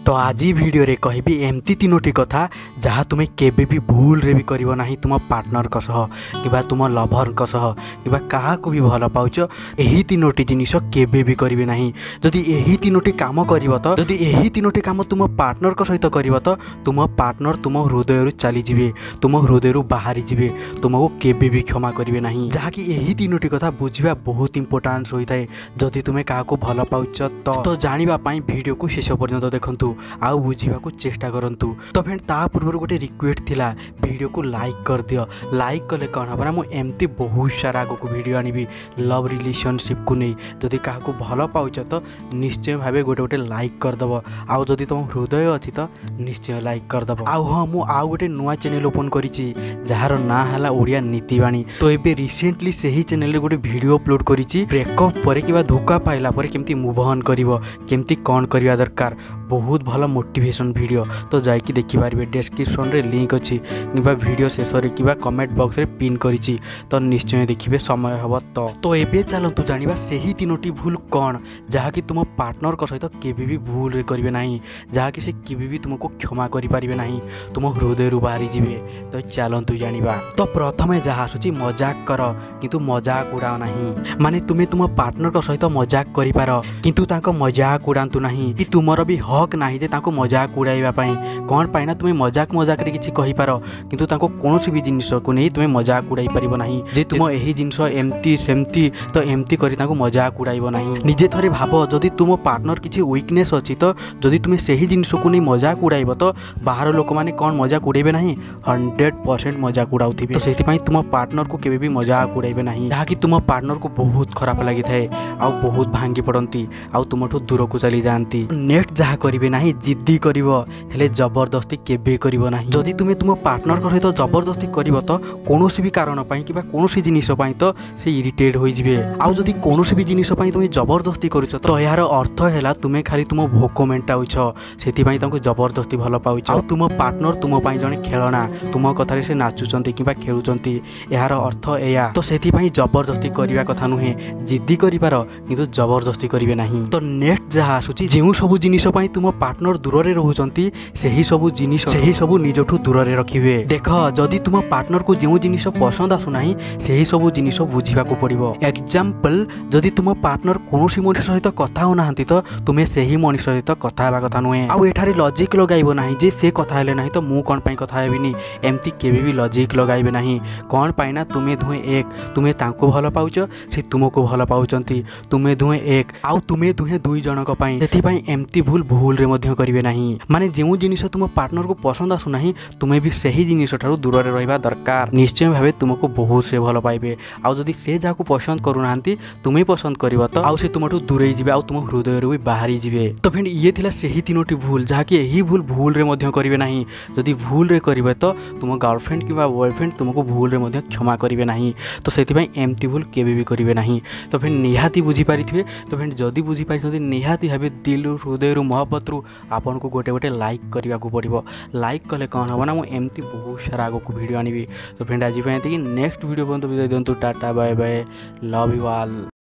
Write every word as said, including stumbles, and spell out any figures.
तो आज भिडियो रे कहबी एमती तीनोटी कथा जहाँ तुम्हें केबे भी भूल रे भी करिवो नाही तुम पार्टनर का सह कि तुम लभर का सह कि क्या भी भल पाउच एही तीनोटी जिनिस केबे भी करिवे नाही। जदि एही तीनोटी काम करिवो तो जदि एही तीनोटी काम तुम पार्टनर का सहित करिवो तो तुम पार्टनर तुम हृदय चली जिवे तुम हृदय बाहरी जिवे तुमको केबे भी क्षमा करिवे नाही। जहाँकि एही तीनोटी कथा बुझिबा बहुत इंपोर्टेंट होता है। जदि तुम्हें क्या भल पाउच तो तो जानिबा पई वीडियो को शेष पर्यंत देखंतु आउ बुझिबाकू चेष्टा करंतु। तो फ्रेंड ता पूर्व गोटे रिक्वेस्ट थिला वीडियो को लाइक कर दियो। लाइक कले कौन हम ना मुझे एमती बहुत सारा आगू वीडियो आनिबी लव रिलेशनशिप को नहीं। जदि क्या भल पाउच तो निश्चय भाव गोटे गोटे लाइक करदेव। आउ जदि तुम हृदय अच्छी तो निश्चय लाइक करदेव। आउ हाँ मु आउ गोटे नुआ चैनल ओपन करिछि जार ना हला ओडिया नीतिवाणी। तो एबे रिसेंटली सही चैनल रे गोटे वीडियो अपलोड करिछि ब्रेकअप पर कि धोखा पाइला पर केमती मूव ऑन करिवो केमती कौन करिया दरकार बहुत भल मोटिवेशन वीडियो। तो जाइए देखिपारे डिस्क्रिप्शन रे लिंक अच्छी कि वीडियो शेष कि कमेंट बॉक्स रे पिन करिछि तो निश्चय देखिए समय हम। तो तो एबे चलतु जानिबा सही तीनोटी भूल कौन जहाँकि तुम पार्टनर का सहित केबे भी भूल रे करिवे नाही जहाँकि से केबे भी तुमको क्षमा करि पारिबे नाही तुम हृदय रु बाहरी जिवे। तो चलतु जानिबा। तो प्रथमे जहाँ आसुची मजाक कर किंतु मजाक उड़ाओ नाही। माने तुमे तुम पार्टनर का सहित मजाक करि पारो किंतु तांको मजाक उड़ांतु नाही कि तुमर भी हक नाही जे तांको मजाक उड़ाइबा पई कोन पाइना तुमे मजाक मजाक रे किछि कहि पारो किंतु तांको कोनोसी भी जिनिस को नहीं तुमे मजाक उड़ाई परिबो नाही जे तुम एही जिनिस एमती सेमती तो एमती करि तांको मजाक उड़ाइबो नाही। निजे थरे भाबो जदि तुम पार्टनर किछि वीकनेस अछि तो जदि तुमे सेही जिनिस को नहीं मजाक उड़ाइबो तो बाहर लोक माने कोन मजाक उड़ाइबे नाही हंड्रेड परसेंट मजाक उड़ाउथिबे। तो सेति पई तुम पार्टनर को केबे भी मजाक उड़ाइबे नाही जहाँकि तुम पार्टनर को बहुत खराब लागि थाए आ बहुत भांगी पड़ती आ तुमठु दूर को चली जाती। नेक्स्ट जहाँ करिवे नाही जिद्दी करिवो हेले जबरदस्ती केबे करिवो नाही। जदि तुमे तुम पार्टनर को सहित जबरदस्ती करिवो तो कोनोसी भी कारण पई किबा कोनोसी जिनिस पई तो से इरिटेट होई जिवे। आ जदि कोनोसी भी जिनिस पई तुमे जबरदस्ती करूछ तो यार अर्थ हैला तुमे खाली तुम भोक मेंटाउछ सेति पई तांको जबरदस्ती भल पाउछ। आ तुम पार्टनर तुम पई जने खेलना तुम कथारे से नाचुचंती किबा खेलुचंती यार अर्थ एया। तो सेति पई जबरदस्ती करिवा कथा नुहे जिद्दी करिपार किंतु जबरदस्ती करिवे नाही। तो नेक्स्ट जहाँ आसुची जेउ सब जिनिस पई तुम पार्टनर दूर रे रहउचंती सेही सब जिनिस सेही सब निजठु दूर रे रखिबे। देख जदि तुम पार्टनर को जेउ जिनिस पसंद आसु नाही सेही सब जिनिस बुझिबा को पड़िबो। एग्जांपल जदि तुम पार्टनर कोनोसी मनुष्य सहित कथा हो नाहंती तो तुमे सेही मनुष्य सहित कथा हेबा कथा नुहे। आ एठारे लॉजिक लगाइबो नाही जे से कथा हेले नाही तो मु कोन पई कथा हेबिनी एमती केबे भी लॉजिक लगाइबे नाही। कोन पाइना तुमे दुहे एक तुमे तांको भल पाउच से तुमको भल पाउचंती तुमे दुहे एक आउ तुमे दुहे दुई जनक पई सेति पई एमती भूल भूल रे मध्य करिवे नाही। माने जेउ जिनिस तुम पार्टनर को पसंद आसु नाही तुमे भी सही जिनिस ठारू दूर रे रहिबा दरकार निश्चय भावे तुमको बहुत से भल पाइबे। आउ जदि से जाको पसंद करू नाहंती तुमे पसंद करिवो तो आउ से तुमठु दूरेई जिवे आउ तुम हृदय रे बाहरी जिवे। तो फ्रेंड ये थिला सही तीनोटी भूल जहाँ कि यही भूल भूल रे मध्य करिवे नाही। जदि भूल रे करिवे तो तुम गर्लफ्रेंड किबा बॉयफ्रेंड तुमको भूल रे मध्य क्षमा करिवे नाही। तो सेति पई एमती भूल केबे भी करिवे नाही। तो फ्रेंड निहाती बुझी पारिथिबे। तो फ्रेंड जदि बुझी पारिछथि निहाती भाबे दिल हृदय मोहब्बत रु आपन को गोटे गोटे लाइक करने को पड़ो। लाइक कले कौन हम ना मुझे एमती बहुत सारा आगे को वीडियो आनी। तो फ्रेंड आज नेक्स्ट वीडियो पर्यंत विदाय दिंतु tata bye bye love you all.